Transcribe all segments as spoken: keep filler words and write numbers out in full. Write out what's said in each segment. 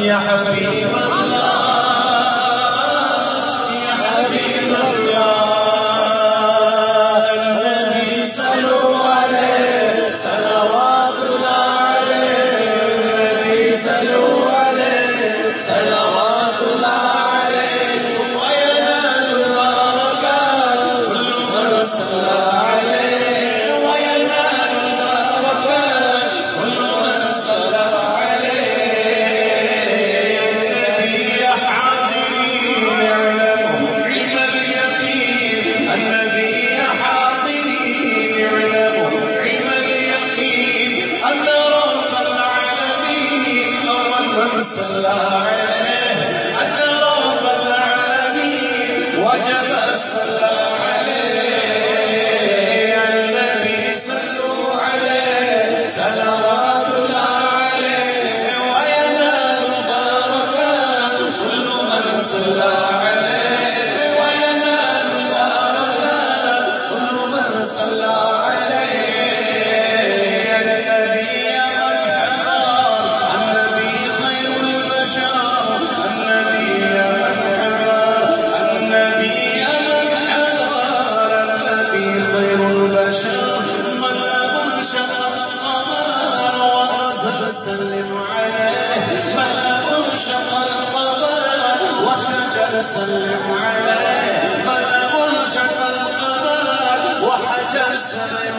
یا حبیب اللہ یا حبیب اللہ النبی صلو علیہ صلوات اللہ علیہ النبی صلو علیہ صلوات اللہ علیہ وینال البرکات كل من صلى علیہ وینال البرکات كل من صلى صلى عليه أن رب العالمين وجب السلام عليه النبي صلوا عليه صلوات الله عليه وينال البركات كل من صلى عليه وينال البركات كل من صلى عليه سلم عليه ملأ شق القمر وشجر سلم عليه ملأ شق القمر وحجر سلم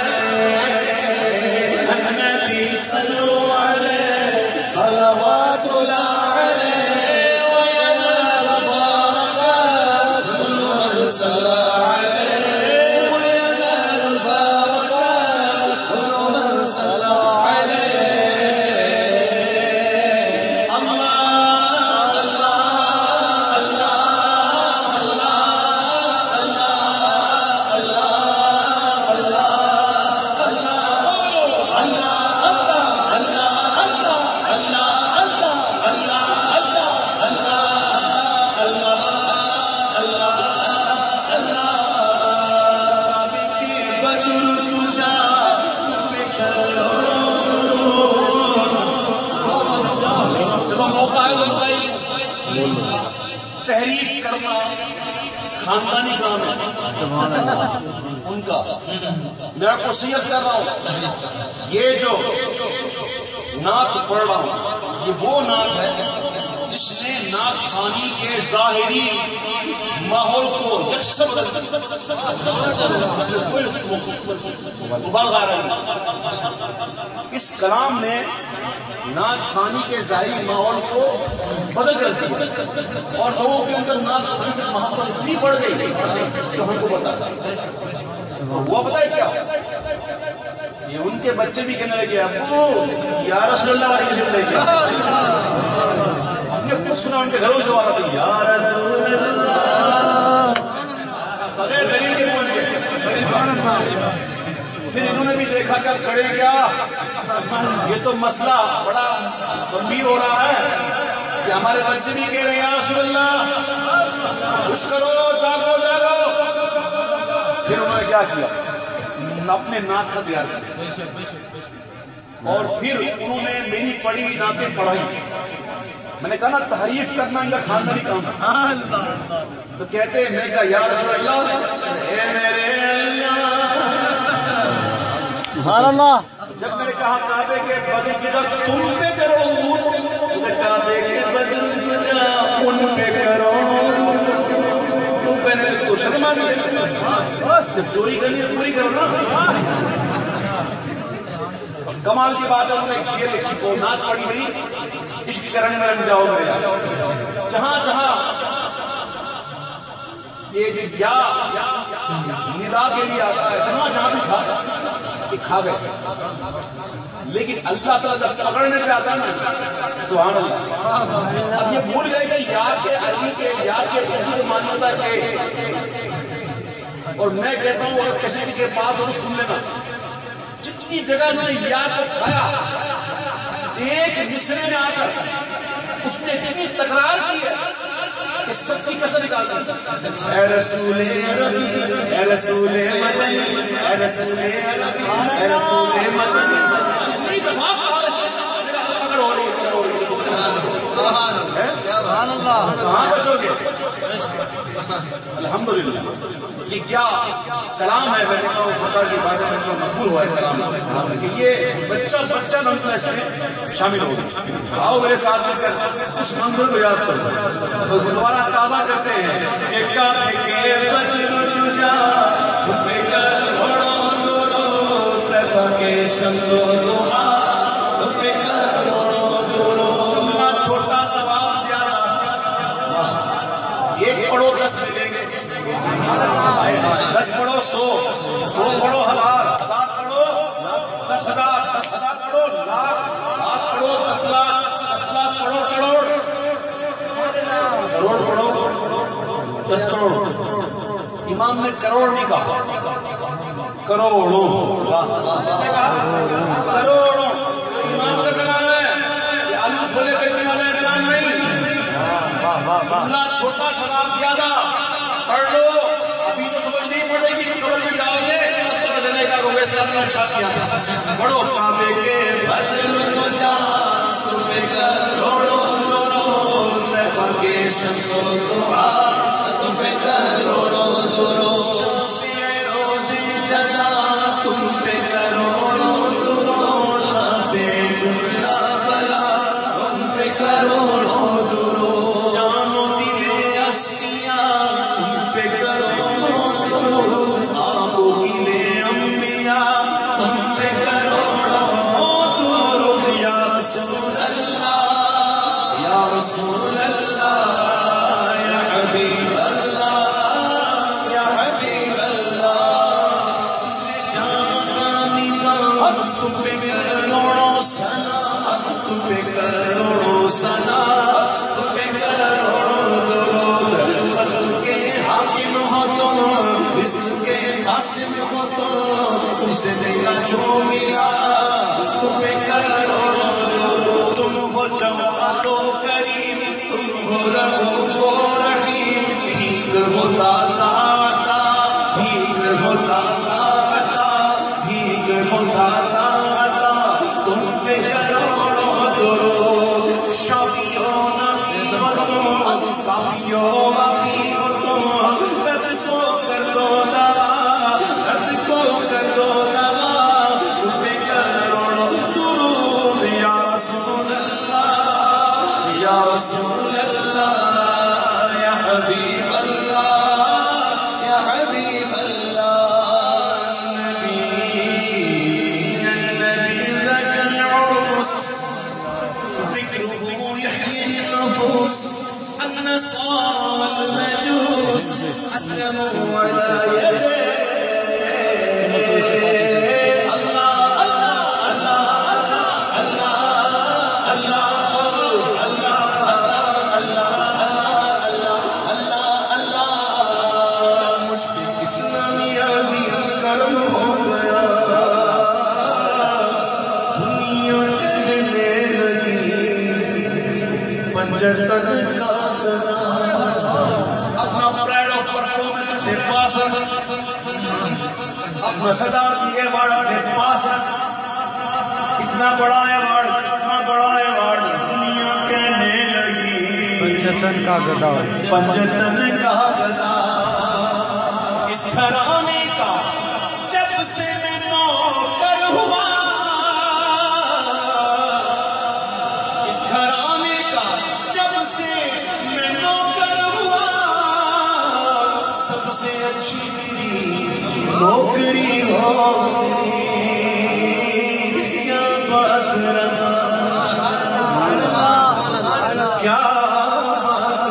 عليه النبي صلوا عليه صلوات الله عليه وينال البركات كل من صلى عليه وينال البركات كل من صلى عليه تحریف کرنا خاندانی کام ہے ان کا. میں آپ کو وصیت کر رہا ہوں یہ جو نعت پڑھ رہا ہوں یہ وہ نعت ہے جس نے نعت خوانی کے ظاہری ماحول کو یکسر مبالغہ رہا. اس کلام نے نعت خوانی کے ظاہری ماحول کو بدل کر دیا اور لوگوں کے اندر نعت خوانی سے محبت اتنی بڑھ گئی تو ہم کو بتاتا وہ بتائے کیا یہ ان کے بچے بھی کہنے لگے ابو یا رسول اللہ والے کسی بتائے کیا ہم نے کچھ سنا ان کے گھروں سے آتا تھا یا رسول اللہ بغیر دلیل کے پہنچ گئے. پھر انہوں نے بھی دیکھا کہ کھڑے کیا یہ تو مسئلہ بڑا گمبھیر ہو رہا ہے کہ ہمارے بچے بھی کہہ رہے ہیں یا رسول اللہ خوش کرو جاگو جاگو. پھر انہوں نے کیا کیا اپنے نعت کا تیار کیا اور پھر انہوں نے میری پڑھی ہوئی نعتیں پڑھائی. میں نے کہا نا تحریف کرنا ان کا خاندانی کام ہے. تو کہتے ہیں میں کہا یا رسول اللہ اے میرے سبحان اللہ. جب میں نے کہا کعبے کے بدر کی جب تم پہ کرو کعبے کے بدر کی جب ان پہ کرو تم پہ نے تو شرما بھی جب چوری کرنی ہے پوری کرنا. کمال کی بات ہے انہوں نے ایک شعر لکھی کو نعت پڑھی گئی عشق کرنے میں رنگ جاؤ گیا جہاں جہاں یہ جو یا ندا کے لیے آتا ہے جہاں جہاں بھی تھا یہ کھا گئے. لیکن اللہ تعالیٰ جب پکڑنے پہ آتا ہے نا سبحان اللہ اب یہ بھول گئے کہ یار کے عربی کے یار کے اردو کے معنی ہوتا ہے کہ اور میں کہتا ہوں اگر کسی کسی کے پاس ہو تو سن لینا جتنی جگہ انہوں نے یار کو کھایا ایک مصرے میں آ کر اس نے اتنی تکرار کی ہے کہ سب کی کسر نکال دیں. اے رسول عربی اے رسول مدنی اے رسول عربی اے رسول مدنی اتنی دفعہ پکڑ ہو رہی ہے. کہاں بچو گے؟ الحمدللہ یہ کیا کلام ہے. میں نے کہا خدا کی باتیں میں تو مقبول ہوا ہے کلام کہ یہ بچہ بچہ نمتا ہے شامل ہو گئے. آؤ میرے ساتھ مل کر اس منظر کو یاد کرو تو دوبارہ تازہ کرتے ہیں. چھوٹا ثواب زیادہ ایک پڑھو دس ملیں گے, دس پڑھو سو, سو پڑھو ہزار, ہزار پڑھو دس ہزار, دس ہزار پڑھو لاکھ, لاکھ پڑھو دس لاکھ, دس لاکھ پڑھو کروڑ, کروڑ پڑھو دس کروڑ. امام نے کروڑ نہیں کہا, کروڑوں کروڑوں. امام کا کلام ہے, یہ آلو چھولے بیچنے والا کلام نہیں. جملہ چھوٹا ثواب زیادہ, پڑھ لو. ابھی تو سمجھ نہیں پڑے گی کہ قبر میں جاؤ گے پتہ چلے گا کہ ویسے اپنا اچھا کیا تھا. پڑھو کعبے کے بدر تو جا تمہیں کروڑوں درود, رب کے شمس و دعا تمہیں کروڑوں درود, روزی جزا تم پہ کروڑوں درود, بے جملہ بلا تم پہ کروڑوں درود, جانو دل اسفیاء تم پہ کروڑوں درود, آبو گلے انبیاء تم پہ کروڑوں درود. یا رسول اللہ, یا رسول اللہ, یا حبیب اللہ, یا حبیب اللہ. تم پہ کروڑوں سنا, تم پہ کروڑوں سنا, تم پہ کروڑوں درود. قلب کے حاکم ہو تم, رزق کے قاسم ہو تم, تم سے میرا جو ملا تم پہ کروڑوں درود. تم ہو جواد و کریم, تم ہو رؤوف و رحیم, بھیک ہو داتا عطا, بھیک ہو داتا عطا, بھیک ہو داتا عطا, تم پہ کروڑوں درود. شافی و نبی ہو تم, کافی و وافی ہو تم, درد کو کر دو دوا, درد کو کر دو دوا, تم پہ کروڑوں درود. یا رسول اللہ, یا رسول اللہ, یا حبیب اللہ, یا حبیب اللہ. النصارى والمجوس أسلموا على يديه. الله الله الله الله الله الله الله الله الله. مجھ پہ کتنا نیازی کرم ہو گیا, دنیا کہنے لگی پنجتن کا اپنا پرائڈ آف پرفارمنس کے پاس, اپنا صدارت کی ایوارڈ کے پاس, اتنا بڑا ایوارڈ, اتنا بڑا ایوارڈ, دنیا کہنے لگی پنجتن کا گدا, پنجتن کا گدا. اس گھرانے کا جب سے میں نوکر ہوا, اس گھرانے کا جب سے میں نوکر ہوا, سب سے اچھی میری نوکری ہو گئی. کیا بات رضا, کیا بات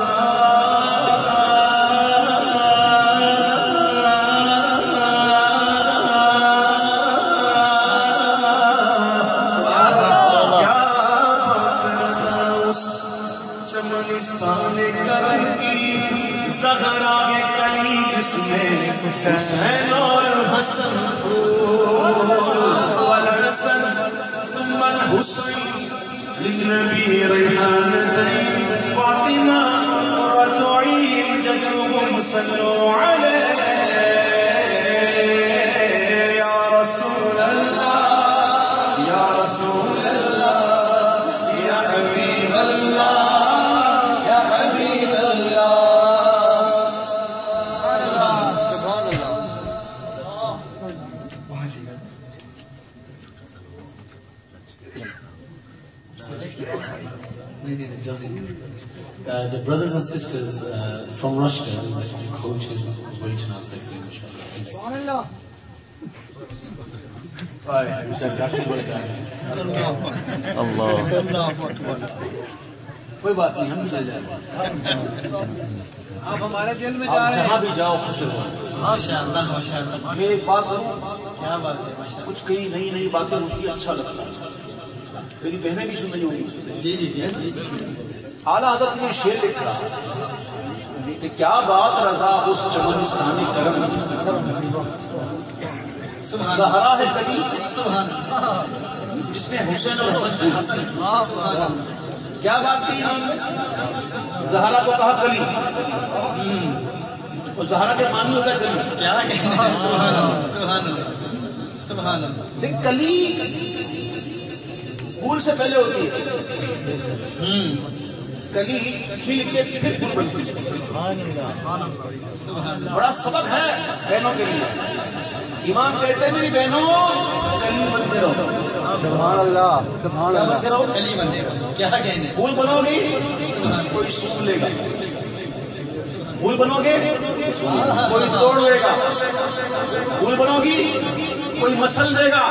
چمنستان کرم کی زہرا کے کلی جس میں حسین اور حسن والحسن ثم الحسین للنبی ریحانتین فاطمہ قرۃ عین جدهم صلوا علیہ. یا رسول اللہ, یا رسول اللہ, یا حبیب اللہ, یا حبیب Uh, the brothers and sisters uh, from Russia, the coaches waiting outside for you, inshallah. کوئی بات نہیں، ہم بھی چل جائیں گے. آپ ہمارے دل میں آپ جہاں بھی جاؤ خوش رہو. ماشاءاللہ ماشاءاللہ. میں ایک بات کروں، کیا بات ہے ماشاءاللہ. کچھ کئی نئی نئی باتیں ہوتی ہیں، اچھا لگتا ہے. میری بہنیں بھی سن رہی ہوں گی. جی جی جی جی. اعلیٰ حضرت نے شعر لکھا کہ کیا بات رضا اس چمنستانی کرم، زہرا ہے کلی سبحان جس نے حسین اور حسن. کیا بات کی، زہرا کو کہا کلی، اور زہرا کے معنی ہوتا ہے کلی. کیا کہنا ہے. سبحان اللہ سبحان اللہ سبحان اللہ. لیکن کلی پھول سے پہلے ہوتی ہے. کلی کھل کے پھر پھول بنتی ہے. بڑا سبق ہے بہنوں کے لیے. امام کہتے ہیں میری بہنوں کلی بنتے رہو. سبحان اللہ سبحان کیا بنتے رہو؟ کلی بنتے رہو. کیا کہنے. پھول بنو گی کوئی سون لے گا، پھول بنو گے کوئی توڑ لے گا، پھول بنو گی کوئی مسل دے گا.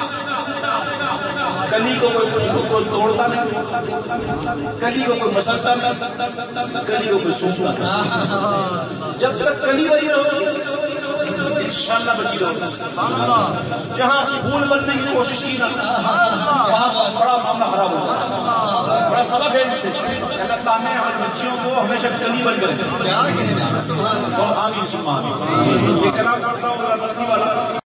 کلی کو کوئی کوئی توڑتا نہیں، کلی کو کوئی مسلتا نہیں، کلی کو کوئی سونچتا نہیں. جب تک کلی بنی رہو انشاءاللہ بچی رہو. جہاں پھول بننے کی کوشش کی نا وہاں بڑا معاملہ خراب ہوگا. بڑا سبق ہے ان سے. اللہ تعالیٰ نے ہماری بچیوں کو ہمیشہ کلی بن کر کیا کہنا. سبحان اللہ. آمین ثم آمین. یہ کلام پڑھتا ہوں ذرا مستی والا.